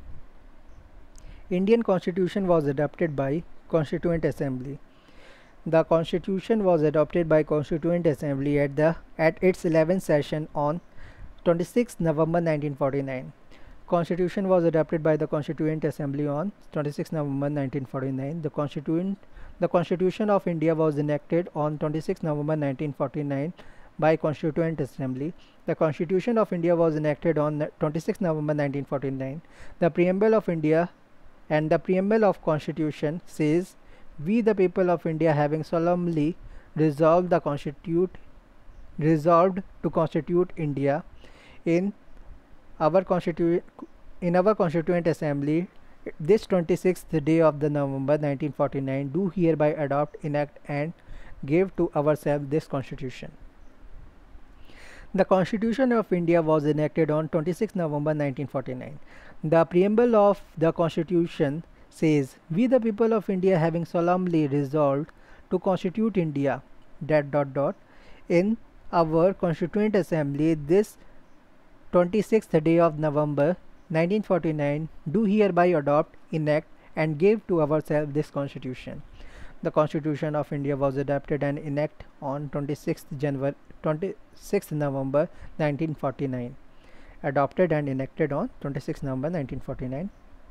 Indian Constitution was adopted by Constituent Assembly. The Constitution was adopted by Constituent Assembly at the at its eleventh session on twenty-sixth November nineteen forty-nine. Constitution was adopted by the Constituent Assembly on twenty-sixth November nineteen forty-nine. The Constituent the Constitution of India was enacted on twenty-sixth November nineteen forty-nine by Constituent Assembly. The Constitution of India was enacted on twenty-sixth November nineteen forty-nine. The Preamble of India and the Preamble of Constitution says, "We the people of India, having solemnly resolved the constitute resolved to constitute India in our constituent in our Constituent Assembly this twenty-sixth day of the November nineteen forty-nine, do hereby adopt, enact and give to ourselves this Constitution." The Constitution of India was enacted on twenty-sixth November nineteen forty-nine. The Preamble of the Constitution says, "We the people of India, having solemnly resolved to constitute India dot dot dot in our Constituent Assembly this twenty-sixth day of November nineteen forty-nine, do hereby adopt, enact and give to ourselves this Constitution." The Constitution of India was adopted and enacted on twenty-sixth January twenty-sixth November nineteen forty-nine. Adopted and enacted on twenty-sixth November nineteen forty-nine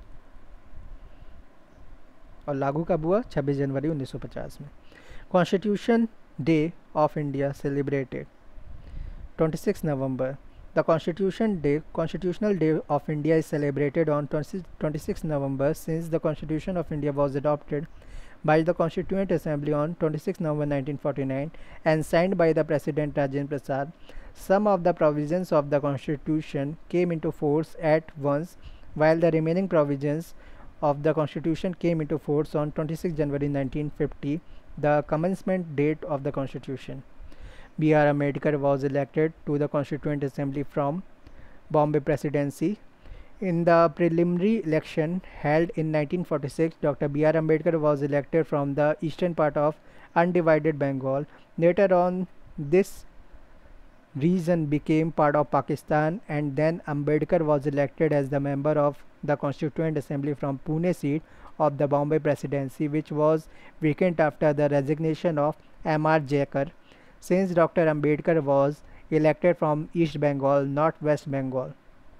और लागू कब हुआ? छब्बीस जनवरी उन्नीस सौ पचास में. Constitution Day of India celebrated twenty-sixth November. The Constitution Day, Constitutional Day of India is celebrated on twenty-sixth November since the Constitution of India was adopted by the Constituent Assembly on twenty-sixth November nineteen forty-nine and signed by the President Rajendra Prasad. Some of the provisions of the Constitution came into force at once, while the remaining provisions of the Constitution came into force on twenty-sixth January nineteen fifty, the commencement date of the Constitution. B R Ambedkar was elected to the Constituent Assembly from Bombay Presidency. In the preliminary election held in nineteen forty-six, Doctor B R Ambedkar was elected from the eastern part of undivided Bengal. Later on, this region became part of Pakistan, and then Ambedkar was elected as the member of the Constituent Assembly from Pune seat of the Bombay Presidency, which was vacant after the resignation of M R Jakar. Since Doctor Ambedkar was elected from East Bengal, not West Bengal.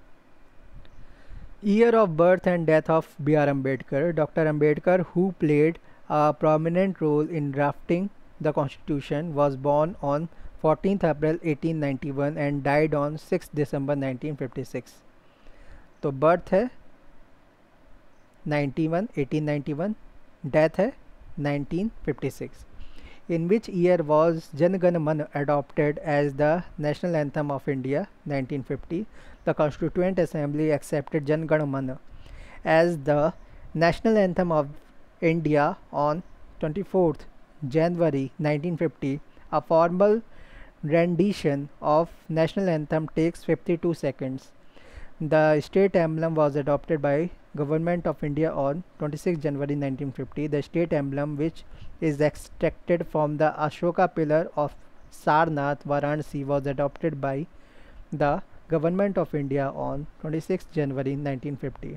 Year of birth and death of B R Ambedkar. Doctor Ambedkar, who played a prominent role in drafting the Constitution, was born on fourteenth April eighteen ninety-one and died on sixth December nineteen fifty-six. तो birth है ninety-one, eighteen ninety-one, death है nineteen fifty-six. In which year was Jan Gan Man adopted as the national anthem of India? nineteen fifty. The Constituent Assembly accepted Jan Gan Man as the national anthem of India on twenty-fourth January nineteen fifty. A formal rendition of national anthem takes fifty-two seconds. The state emblem was adopted by Government of India on twenty-sixth January nineteen fifty. The state emblem, which is extracted from the Ashoka pillar of Sarnath, Varanasi, was adopted by the Government of India on twenty-sixth January nineteen fifty.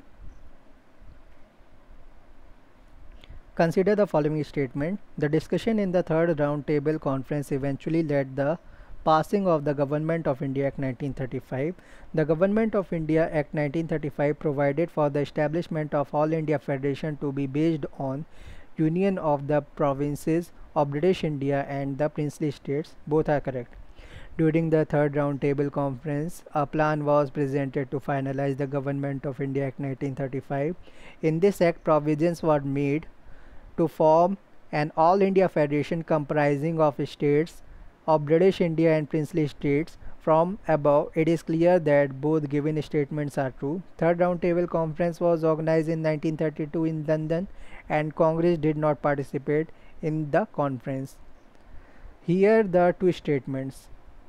Consider the following statement. The discussion in the third roundtable conference eventually led the passing of the Government of India Act nineteen thirty-five. The Government of India Act nineteen thirty-five provided for the establishment of All India Federation to be based on union of the provinces of British India and the princely states. Both are correct. During the third roundtable conference, a plan was presented to finalize the Government of India Act nineteen thirty-five. In this act, provisions were made to form an All India Federation comprising of states of British India and princely states. From above, it is clear that both given statements are true. Third roundtable conference was organized in nineteen thirty-two in London, and Congress did not participate in the conference. Here the two statements.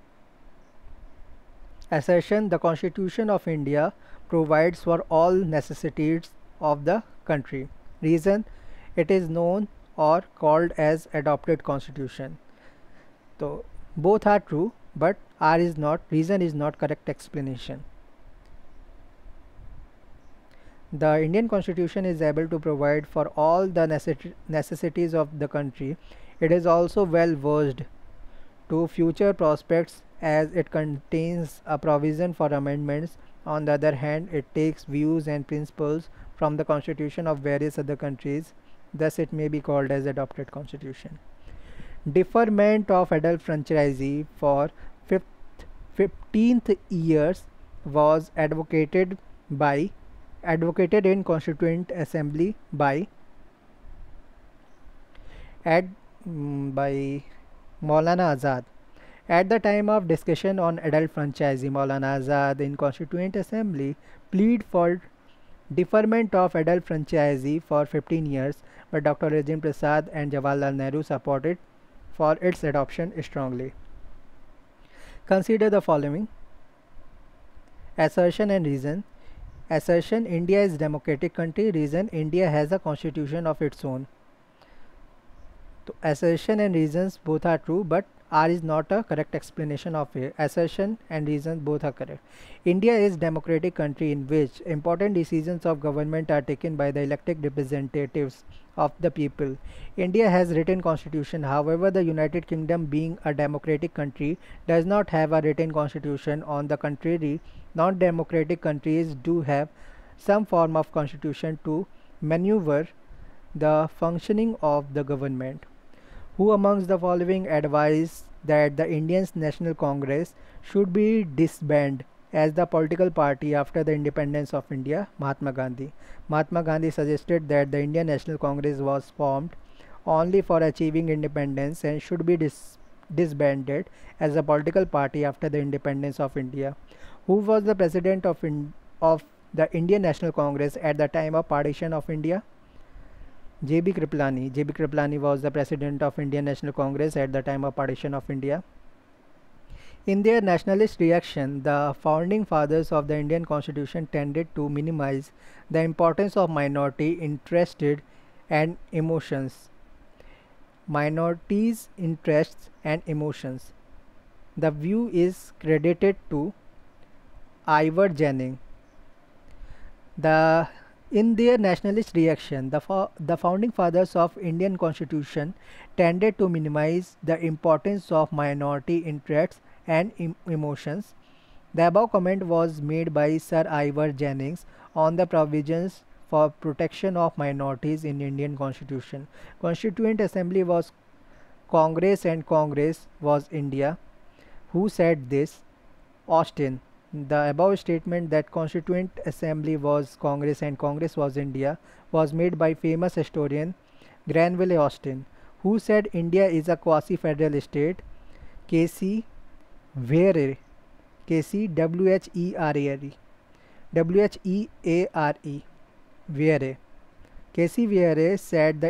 Assertion: the Constitution of India provides for all necessities of the country. Reason: it is known or called as adopted constitution. So both are true, but R is not, reason is not correct explanation. The Indian Constitution is able to provide for all the necess necessities of the country. It is also well versed to future prospects as it contains a provision for amendments. On the other hand, it takes views and principles from the constitution of various other countries. Thus, it may be called as adopted constitution. Deferment of adult franchisee for fifteenth years was advocated by advocated in Constituent Assembly by ad, mm, by Maulana Azad. At the time of discussion on adult franchisee, Maulana Azad in Constituent Assembly plead for deferment of adult franchisee for fifteen years, but Doctor Rajendra Prasad and Jawaharlal Nehru supported for its adoption strongly. Consider the following. Assertion and reason. Assertion: India is democratic country. Reason: India has a constitution of its own. So assertion and reasons both are true, but R is not a correct explanation of it. Assertion and reason both are correct. India is democratic country in which important decisions of government are taken by the elected representatives of the people. India has written constitution. However, the United Kingdom, being a democratic country, does not have a written constitution. On the contrary, non-democratic countries do have some form of constitution to maneuver the functioning of the government. Who amongst the following advised that the Indian National Congress should be disbanded as the political party after the independence of India? Mahatma Gandhi. Mahatma Gandhi suggested that the Indian National Congress was formed only for achieving independence and should be dis disbanded as a political party after the independence of India. Who was the president of, in of the Indian National Congress at the time of partition of India? J B Kripalani. J B Kripalani was the president of Indian National Congress at the time of partition of India. In their nationalist reaction, the founding fathers of the Indian Constitution tended to minimize the importance of minority interests and emotions. Minorities' interests and emotions. The view is credited to Ivor Jennings. The In their nationalist reaction, the, fo the founding fathers of Indian Constitution tended to minimize the importance of minority interests and em emotions. The above comment was made by Sir Ivor Jennings on the provisions for protection of minorities in Indian Constitution. Constituent Assembly was Congress and Congress was India. Who said this? Austin. The above statement that Constituent Assembly was Congress and Congress was India was made by famous historian Granville Austin. Who said India is a quasi-federal state? K C Where? K C W H E R A R E. W H E A R E. Where? K C Where said the